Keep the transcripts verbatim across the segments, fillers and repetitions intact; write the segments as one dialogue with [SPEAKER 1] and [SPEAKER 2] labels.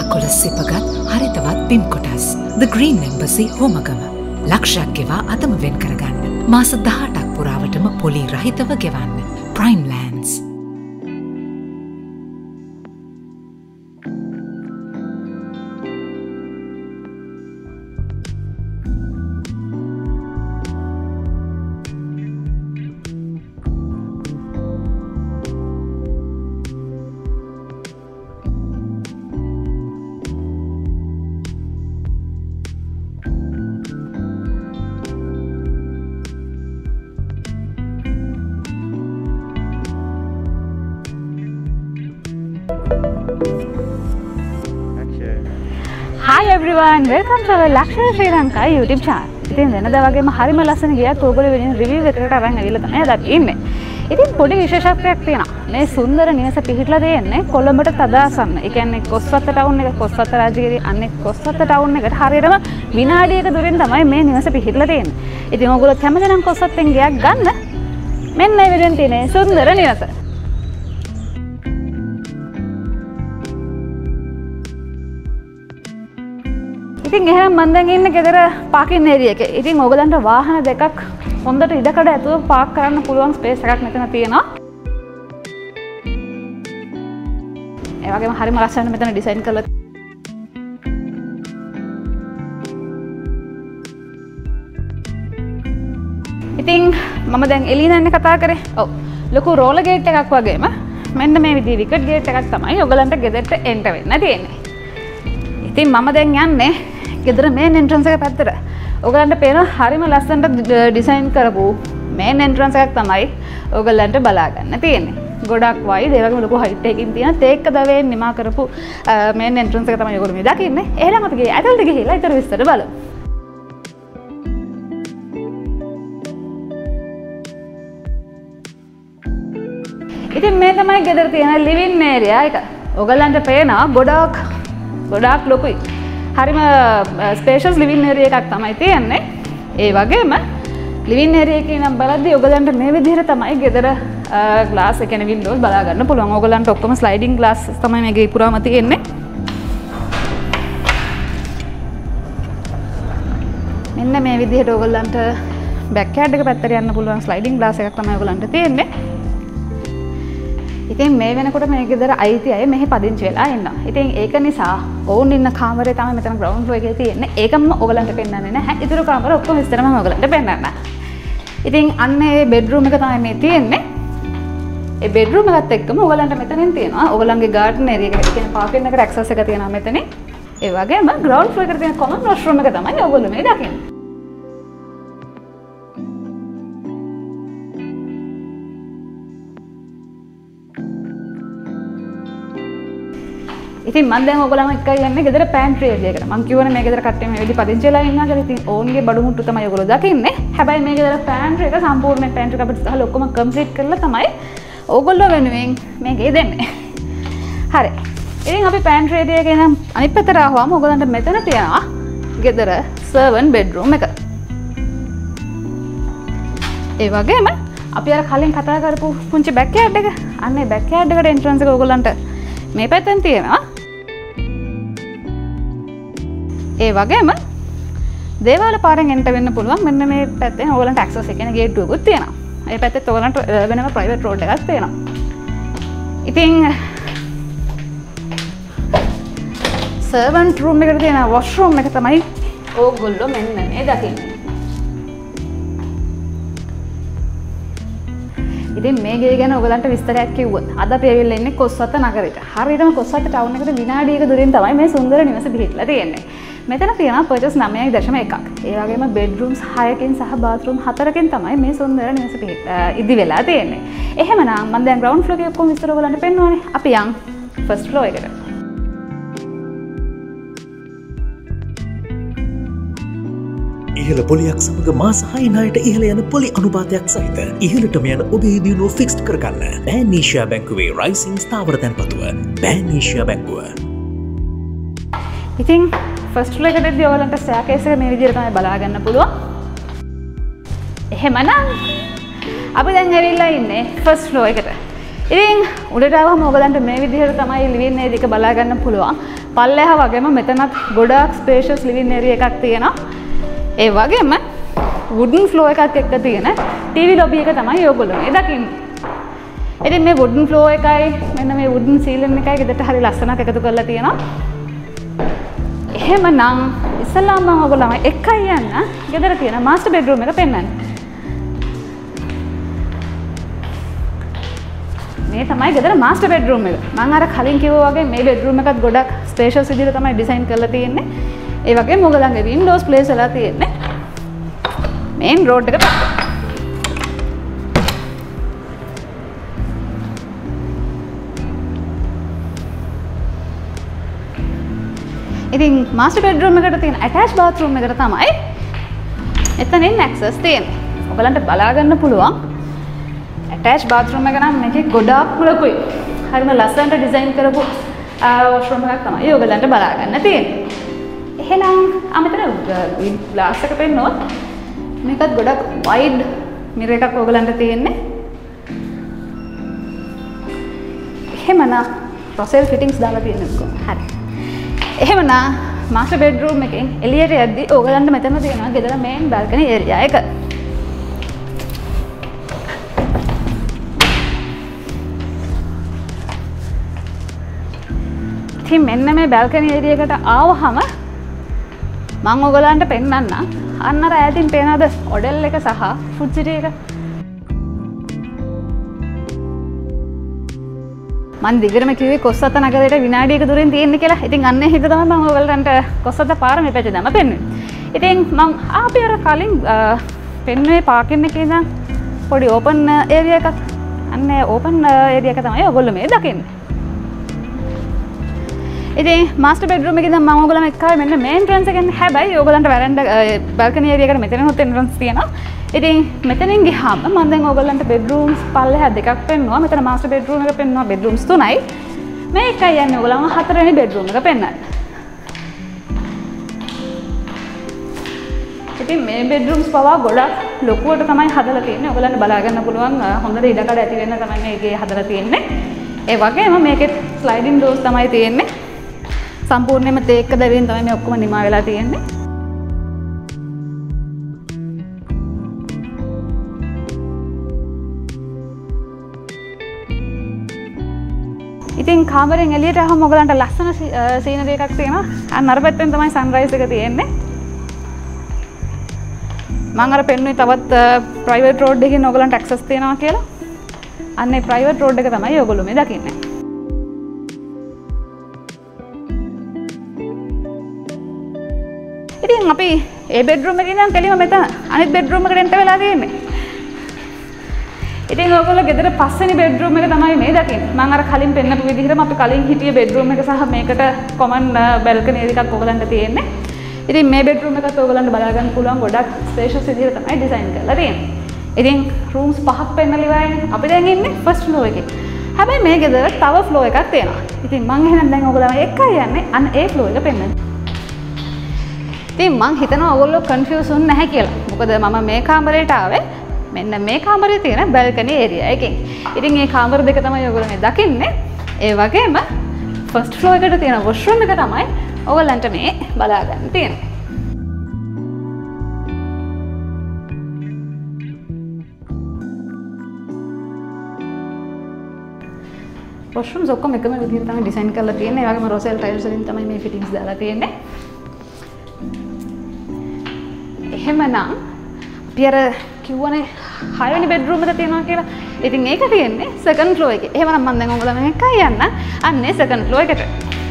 [SPEAKER 1] ගල්කොළ සිපගත් හරිතවත් බිම් කොටස්. The Green Embassy Homagama. ලක්ෂයක් ගෙවා අතම වෙන් කරගන්න. මාස දහඅටක් පුරාවටම පොලි රහිතව ගෙවන්න. Prime Lands.
[SPEAKER 2] Hi everyone, welcome to our Luxury Sri Lanka YouTube channel. ඉතින් වෙනදා වගේම හරිම ලස්සන ගියක් ඕගොල්ලෝ වෙනින් රිවිව් එකකට අරන් ඇවිල්ලා තමයි අද ඉන්නේ. ඉතින් පොඩි විශේෂත්වයක් තියෙනවා. මේ සුන්දර නිවස පිහිටලා තියෙන්නේ කොළඹට තදාසන්න. ඒ කියන්නේ කොස්වත්ත ටවුන් එක කොස්වත්ත රාජගිරිය අන්නේ කොස්වත්ත ටවුන් එකට හරියටම විනාඩියක දුරින් තමයි මේ නිවස පිහිටලා තියෙන්නේ. ඉතින් ඕගොල්ලෝ කැමති නම් කොස්වත්තෙන් ගියක් ගන්න. මෙන්න මේ විදිහෙන් තියෙන සුන්දර නිවස. ඉතින් එහෙනම් මම දැන් ඉන්නේ ගෙදර පාකින් ඒරියා එකේ. ඉතින් ඕගලන්ට වාහන දෙකක් හොඳට ඉඩකඩ ඇතුව පාක් කරන්න පුළුවන් ස්පේස් එකක් මෙතන තියෙනවා. ඒ වගේම හරිම ලස්සනට මෙතන ඩිසයින් කරලා ඉතින් මම දැන් එළියෙන් යන්නේ කතා කරේ. ඔව්. ලොකු රෝලර් ගේට් එකක් වගේම මෙන්න මේ විදිහේ විකට් ගේට් එකක් තමයි ඕගලන්ට ගෙදරට එන්ටර් වෙන්න තියෙන්නේ. ඉතින් මම දැන් යන්නේ ගෙදර මේන් එන්ට්‍රන්ස් එක පැත්තට. ඔයගලන්ට පේනවා හරිම ලස්සනට ඩිසයින් කරපු මේන් එන්ට්‍රන්ස් එකක් තමයි ඔයගලන්ට බලා ගන්න තියෙන්නේ. ගොඩක් වයිඩ් ඒ වගේම ලොකු හයිට් එකකින් තියෙන තේක්ක දවයෙන් නිමා කරපු මේන් එන්ට්‍රන්ස් එක තමයි ඔයගොල්ලෝ මේ දකින්නේ. එහෙනම් අපි ගියේ ඇතුළට ගිහිල්ලා ඊතර විස්තර බලමු. ඉතින් මේ තමයි ගෙදර තියෙන ලිවින් ඒරියා එක. ඔයගලන්ට පේනවා ගොඩක් ගොඩාක් ලොකුයි. හරිම ස්පේෂස් ලිවින් ඒරියා එකක් තමයි තියෙන්නේ. ඒ වගේම ලිවින් ඒරියා එකේ නම් බලද්දී ඔයගලන්ට මේ විදිහට තමයි ගෙදර ග්ලාස් ඒ කියන්නේ වින්ඩෝස් බලා ගන්න පුළුවන්. ඔයගලන්ට ඔක්කොම ස්ලයිඩින් ග්ලාස් තමයි මේකේ පුරාම තියෙන්නේ. මෙන්න මේ විදිහට ඔයගලන්ට බෑක් යાર્ඩ් එක පැත්තට යන්න පුළුවන් ස්ලයිඩින් ග්ලාස් එකක් තමයි ඔයගලන්ට තියෙන්නේ. ඉතින් මේ වෙනකොට මේ ගෙදර අයිති අය මෙහි පදිංචි වෙලා ඉන්නවා. ඉතින් ඒක නිසා ඔවුන් ඉන්න කාමරේ තමයි මෙතන ග්‍රවුන්ඩ් ෆ්ලෝර් එකේ තියෙන්නේ. ඒකම ඔයගලන්ට පෙන්වන්නේ නැහැ. ඊටු කාමර ඔක්කොම විස්තරම ඔයගලන්ට පෙන්වන්න. ඉතින් අන්න ඒ බෙඩ්රූම් එක තමයි මේ තියෙන්නේ. ඒ බෙඩ්රූම් එකත් එක්කම ඔයගලන්ට මෙතනින් තියෙනවා. ඔයගලන්ගේ ගාඩන් ඒරියා එක කියන්නේ පාර්කින් එකට ඇක්සස් එක තියෙනවා මෙතනින්. ඒ වගේම ග්‍රවුන්ඩ් ෆ්ලෝර් එකට තියෙන කොමන් වොෂ්රූම් එක තමයි ඔයගොල්ලෝ මේ දකින්නේ. ඉතින් මම දැන් ඔයගොල්ලන් එක්ක යන්නේ ගෙදර පැන්ට්‍රි ඒරියා එකට. මම කියවනේ මේ ගෙදර කට්ටිය මේ විදි පදිංචි වෙලා ඉන්නවා කියලා. ඉතින් ඕන්ගේ බඩු මුට්ටු තමයි ඔයගොල්ලෝ දකින්නේ. හැබැයි මේ ගෙදර පැන්ට්‍රි එක සම්පූර්ණ පැන්ට්‍රි කපට් සහ ඔක්කොම කම්ප්ලීට් කරලා තමයි ඔයගොල්ලෝ වෙනුවෙන් මේකේ දෙන්නේ. හරි. ඉතින් අපි පැන්ට්‍රි ඒරියා එකේ නම් අනිත් පැත්තට ආවම ඔයගොල්ලන්ට මෙතන තියෙනවා ගෙදර සර්වන් බෙඩ්රූම් එක. ඒ වගේම අපි අර කලින් කතා කරපු පුංචි බෑක් යાર્ඩ් එක. අන්න ඒ බෑක් යાર્ඩ් එකට එන්ට්‍රන්ස් එක ඔයගොල්ලන්ට මේ පැත්තෙන් තියෙනවා. ඒ වගේම දේවාල පාරෙන් එන්ටර් වෙන්න පුළුවන්. මෙන්න මේ පැත්තෙන් ඔයගලන්ට ඇක්සස් එක කියන ගේට්ටුවකුත් තියෙනවා. ඒ පැත්තෙත් ඔයගලන්ට වෙනම ප්‍රයිවට් රෝඩ් එකක් තියෙනවා. ඉතින් සර්වන්ට් රූම් එකට තියෙන වොෂ්රූම් එක තමයි ඕගොල්ලෝ මෙන්න මේ දකින්නේ. ඉතින් මේ ගේ ගැන ඔයගලන්ට විස්තරයක් කිව්වොත් අද අපි ඇවිල්ලා ඉන්නේ කොස්වත්ත නගරෙට. හරියටම කොස්වත්ත ටවුන් එකට විනාඩියක දුරින් තමයි මේ සුන්දර නිවස පිහිටලා තියෙන්නේ. මෙතන තියෙනවා පර්චස් නවය දශම එකක්. ඒ වගේම බෙඩ්රූම්ස් හයකින් සහ බාත්රූම් හතරකින් තමයි මේ සුන්දර නිවස ඉදි වෙලා තියෙන්නේ. එහෙමනම් මම දැන් ග්‍රවුන්ඩ් ෆ්ලෝර් එකේ ඔක්කොම විස්තර ඔයගලන්ට පෙන්වන්නේ. අපි යන් ෆස්ට් ෆ්ලෝර් එකට.
[SPEAKER 3] ඉහළ පොලියක් සමග මාස හයෙන් හයට ඉහළ යන පොලි අනුපාතයක් සහිත ඉහළටම යන ඔබේ දියුණුව ෆික්ස්ඩ් කරගන්න පෑන් ඒෂියා බැංකුවේ රයිසිං ස්ථාවර තැන්පතුව පෑන් ඒෂියා බැංකුව.
[SPEAKER 2] ඉතින් ෆස්ට් ෆ්ලෝර් එකේදී ඔයගලන්ට ස්ටෑර්කේස් එක මේ විදිහට තමයි බලා ගන්න පුළුවන්. එහෙමනම් අපි දැන් ඇවිල්ලා ඉන්නේ ෆස්ට් ෆ්ලෝර් එකට. ඉතින් උඩට ආවම ඔයගලන්ට මේ විදිහට තමයි ලිවින් ඒරියා එක බලා ගන්න පුළුවන්. පල්ලෙහා වගේම මෙතනත් ගොඩාක් ස්පේෂියස් ලිවිං ඒරියා එකක් තියෙනවා. ඒ වගේම වුඩන් ෆ්ලෝ එකක් එක්ක තියෙන ටීවී ලොබි එක තමයි ඔයගොල්ලෝ මේ දකින්නේ. ඉතින් මේ වුඩන් ෆ්ලෝ එකයි මෙන්න මේ වුඩන් සීලින් එකයි ගෙදරට හරි ලස්සනක් එකතු කරලා තියෙනවා. එහෙමනම් ඉස්සල්ලාම මම ඔයගොල්ලෝ එකයි යන්න ගෙදර තියෙන මාස්ටර් බෙඩ්රූම් එක පෙන්වන්න. මේ තමයි ගෙදර මාස්ටර් බෙඩ්රූම් එක. මම අර කලින් කිව්වා වගේ මේ බෙඩ්රූම් එකත් ගොඩක් ස්පේෂියස් විදිහට තමයි ඩිසයින් කරලා තියෙන්නේ. ඒ වගේම ඔයගොල්ලන්ගේ වින්ඩෝස් ප්ලේස් වෙලා තියෙන්නේ මේන් රෝඩ් එක පැත්තට. ඉතින් මාස්ටර් බෙඩ්රූම් එකට තියෙන ඇටච් බාත්රූම් එකට තමයි එතනින් ඇක්සස් තියෙන්නේ. ඔයගලන්ට බලා ගන්න පුළුවන්. ඇටච් බාත්රූම් එක නම් මේකේ ගොඩාක් ලොකුයි. හරිම ලස්සනට ඩිසයින් කරපු වොෂ්රූම් එකක් තමයි ඔයගලන්ට බලා ගන්න තියෙන්නේ. එහෙනම් අමතර ග්ලාස් එක පෙන්නනවා. මේකත් ගොඩක් වයිඩ් මිරර් එකක් ඔයගලන්ට තියෙන්නේ. එහෙමනම් රොසෙල් ෆිටින්ග්ස් දාලා තියෙනවා. හරි. එහෙමනම් මාස්ටර් බෙඩ්රූම් එකෙන් එළියට යද්දි ඕගලන්ට මෙතන තියෙනවා ගෙදර මේන් බල්කනි ඒරියා එක. ඉතින් මෙන්න මේ බල්කනි ඒරියා එකට ආවහම මම ඕගලන්ට පෙන්නන්නම් අන්න අර ඈතින් පේනද ඔඩෙල් එක සහ ෆුඩ් සිටි එක. මම දිගටම කිව්වේ කොස්සත නගරයට විනාඩියක දුරින් තියෙන්නේ කියලා. ඉතින් අන්න ඒක තමයි මම ඔයගලන්ට කොස්සත පාර මේ පැත්තේ දැම්ම පෙන්වන්නේ. ඉතින් මම ආපේ අර කලින් පෙන්වුවේ පාකින් එකේ ඉඳන් පොඩි ඕපන් ඒරියා එකක්. අන්න ඕපන් ඒරියා එක තමයි ඔයගොල්ලෝ මේ දකින්නේ. ඉතින් මාස්ටර් බෙඩ්රූම් එකේ ඉඳන් මම ඔයගොල්ලන් එක්ක ආවේ මෙන්න මේ එන්ට්‍රන්ස් එකෙන්. හැබැයි ඔයගොල්ලන්ට වැරන්ඩා බල්කනි ඒරියා එකට මෙතනත් එන්ට්‍රන්ස් තියෙනවා. ඉතින් මෙතනින් ගියාම මම දැන් ඔයගොල්ලන්ට බෙඩ්රූම්ස් පල්ලෙහා දෙකක් පෙන්නුවා. මෙතන මාස්ටර් බෙඩ්රූම් එක පෙන්නුවා. බෙඩ්රූම්ස් තුනයි. මේ එකයි යන්නේ ඔයගොල්ලන්ව හතරවෙනි බෙඩ්රූම් එක පෙන්වන්න. ඉතින් මේ බෙඩ්රූම්ස් පවා ගොඩක් ලොකුවට තමයි හදලා තියෙන්නේ. ඔයගොල්ලන්ට බලා ගන්න පුළුවන් හොඳට ඉඩකඩ ඇති වෙන්න තමයි මේකේ හදලා තියෙන්නේ. ඒ වගේම මේකේ ස්ලයිඩින් ඩෝර්ස් තමයි තියෙන්නේ. සම්පූර්ණයෙන්ම තේක්ක දැවින් තමයි මේ ඔක්කොම නිමා වෙලා තියෙන්නේ. ඉතින් කාමරෙන් එළියට ආවම ඔයගලන්ට ලස්සන සීනරි එකක් තියෙනවා. අන්න අර පැත්තෙන් තමයි සන්රයිස් එක තියෙන්නේ. මම අර පෙන්නුවේ තවත් ප්‍රයිවට් රෝඩ් එකකින් ඔයගලන්ට ඇක්සස් තියෙනවා කියලා. අන්න ඒ ප්‍රයිවට් රෝඩ් එක තමයි ඔයගොල්ලෝ මේ දකින්නේ. ඉතින් අපි ඒ බෙඩ්රූම් එකේ ඉඳන් කෙලිම මෙතන අනිත් බෙඩ්රූම් එකට එන්ටර් වෙලා තියෙන්නේ. ඉතින් ඔයගොල්ලෝ ගෙදර පස්වෙනි බෙඩ්රූම් එක තමයි මේ දකින්නේ. මම අර කලින් පෙන්නපු විදිහටම අපි කලින් හිටිය බෙඩ්රූම් එක සහ මේකට කොමන් බල්කනි එකක් ඔයගලන්ට තියෙන්නේ. ඉතින් මේ බෙඩ්රූම් එකත් ඔයගලන්ට බලා ගන්න පුළුවන් ගොඩක් ස්පේෂියස් විදිහට තමයි ඩිසයින් කරලා තියෙන්නේ. ඉතින් රූම්ස් පහක් පෙන්නලා ඉවරයි. අපි දැන් ඉන්නේ ෆස්ට් ෆ්ලෝර් එකේ. හැබැයි මේ ගෙදර තව ෆ්ලෝර් එකක් තියෙනවා. ඉතින් මම එහෙනම් දැන් ඔයගලන්ව එකයි යන්නේ අන්න ඒ ෆ්ලෝර් එක පෙන්නන්න. ඉතින් මං හිතනවා ඔයගොල්ලෝ කන්ෆියුස් වුනේ නැහැ කියලා. මොකද මම මේ කාමරේට ආවේ මෙන්න මේ කාමරේ තියෙන බල්කනි ඒරියා එකෙන්. ඉතින් මේ කාමර දෙක තමයි ඔයගොල්ලෝ මේ දකින්නේ. ඒ වගේම ෆස්ට් ෆ්ලෝර් එකට තියෙන වොෂ්රූම් එක තමයි ඔයගොල්ලන්ට මේ බලා ගන්න තියෙන්නේ. වොෂ්රූම්ස් ඔක්කොම එකම විදිහට තමයි ඩිසයින් කරලා තියෙන්නේ. ඒ වගේම රොසෙල් ටයිල්ස් වලින් තමයි මේ ෆිටින්ග්ස් දාලා තියෙන්නේ. එහෙමනම් අපි අර කිව්වනේ හයවෙනි බෙඩ්රූම් එක තියෙනවා කියලා. ඉතින් ඒක තියෙන්නේ සෙකන්ඩ් ෆ්ලෝර් එකේ. එහෙමනම් මම දැන් ඔයගොල්ලන් එකයි යන්න අන්නේ සෙකන්ඩ් ෆ්ලෝර් එකට.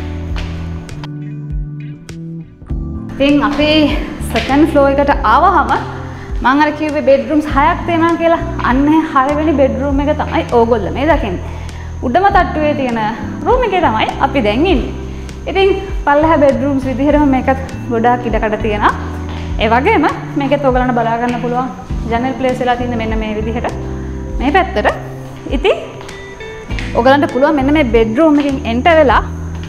[SPEAKER 2] ඉතින් අපි සෙකන්ඩ් ෆ්ලෝර් එකට ආවහම මම අර කිව්වේ බෙඩ්රූම්ස් හයක් තියෙනවා කියලා. අන්නේ හයවෙනි බෙඩ්රූම් එක තමයි ඕගොල්ලෝ මේ දකින්නේ. උඩම තට්ටුවේ තියෙන රූම් එකේ තමයි අපි දැන් ඉන්නේ. ඉතින් පල්ලෙහා බෙඩ්රූම්ස් විදිහටම මේකත් ගොඩාක් ඉඩකඩ තියෙනවා. ඒ වගේම මේකත් ඔයගලන්ට බලා ගන්න පුළුවන් ජනල් ප්ලේස් වෙලා තියෙන මෙන්න මේ විදිහට මේ පැත්තට. ඉතින් ඔයගලන්ට පුළුවන් මෙන්න මේ බෙඩ්රූම් එකකින් එන්ටර් වෙලා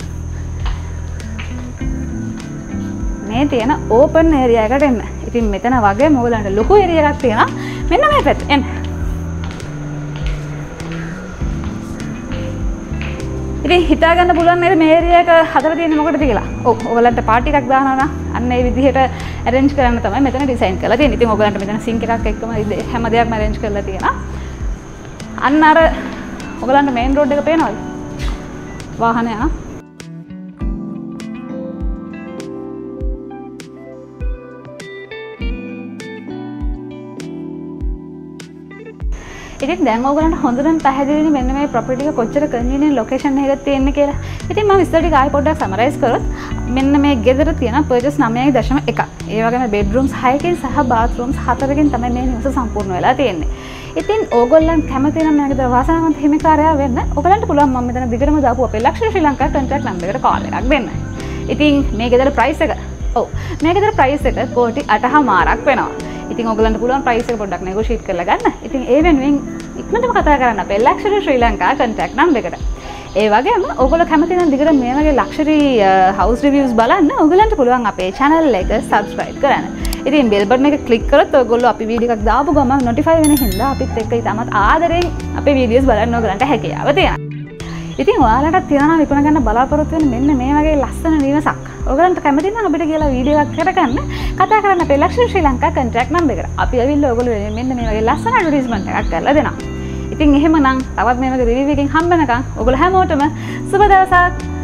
[SPEAKER 2] මේ තියෙන ඕපන් ඒරියා එකට එන්න. ඉතින් මෙතන වගේම ඔයගලන්ට ලොකු ඒරියා එකක් තියෙනවා. මෙන්න මේ පැත්ත එන්න. ඉතින් හිතා ගන්න පුළුවන් නේද මේ ඒරියා එක හදලා තියෙන්නේ මොකටද කියලා. ඔව් ඔයගලන්ට පාටි එකක් දානවා නම් අන්න ඒ විදිහට arrange කරන්න තමයි මෙතන ඩිසයින් කරලා තියෙන්නේ. ඉතින් ඔයගලන්ට මෙතන සින්ක් එකක් එක්කම හැම දෙයක්ම arrange කරලා තියෙනවා. අන්න අර ඔයගලන්ට මේන් රෝඩ් එක පේනවද? වාහනය ආ ඉතින් දැන් ඔයගලන්ට හොඳටම පැහැදිලිනේ මෙන්න මේ ප්‍රොපර්ටි එක කොච්චර කන්වීනියන්ට් ලොකේෂන් එකක තියෙන්නේ කියලා. ඉතින් මම විස්තර ටික ආයෙ පොඩ්ඩක් සමරයිස් කරොත් මෙන්න මේ ගෙදර තියෙන පර්චේස් නවය දශම එකක්. ඒ වගේම බෙඩ්රූම්ස් හයකින් සහ බාත්රූම්ස් හතරකින් තමයි මේ නිවස සම්පූර්ණ වෙලා තියෙන්නේ. ඉතින් ඕගොල්ලන් කැමති නම් මේ ගෙදර වාසනාවන්ත හිමිකාරයා වෙන්න ඔයගලන්ට පුළුවන් මම මෙතන දිගටම දාපු අපේ luxury Sri Lanka contact number එකට කෝල් එකක් දෙන්න. ඉතින් මේ ගෙදර ප්‍රයිස් එක ඔව් මේ ගෙදර ප්‍රයිස් එක කෝටි අටමාරක් වෙනවා. ඉතින් ඔයගලන්ට පුළුවන් ප්‍රයිස් එක පොඩ්ඩක් නෙගෝෂিয়েට් කරලා ගන්න. ඉතින් ඒ වෙනුවෙන් ඉක්මනටම කතා කරන්න අපේ luxury Sri Lanka contact number එකට. ඒ වගේම ඔයගොල්ලෝ කැමති නම් දිගට මේ වගේ ලක්ෂරි හවුස් රිවිව්ස් බලන්න ඔයගලන්ට පුළුවන් අපේ channel එක subscribe කරන්න. ඉතින් bell button එක click කරොත් ඔයගොල්ලෝ අපි වීඩියෝ එකක් දාපු ගමන් notify වෙන හින්දා අපිත් එක්ක ඉතාමත් ආදරෙන් අපේ වීඩියෝස් බලන්න ඔයගලන්ට හැකියාව තියෙනවා. ඉතින් ඔයාලට තියනවා විකුණ ගන්න බලාපොරොත්තු වෙන මෙන්න මේ වගේ ලස්සන නිවසක්. ඔයගලන්ට කැමති නම් අපිට කියලා වීඩියෝ එකක් කරගන්න කතා කරන්න අපේ luxury Sri Lanka contact number එකට. අපි ඇවිල්ලා ඔයගොල්ලෝ මෙන්න මේ වගේ ලස්සන ඇඩ්වර්ටයිස්මන්ට් එකක් කරලා දෙනවා. ඉතින් එහෙමනම් තවත් මේ වගේ රිවිව් එකකින් හම්බ වෙනකන් ඔයගොල්ලෝ හැමෝටම සුබ දවසක්.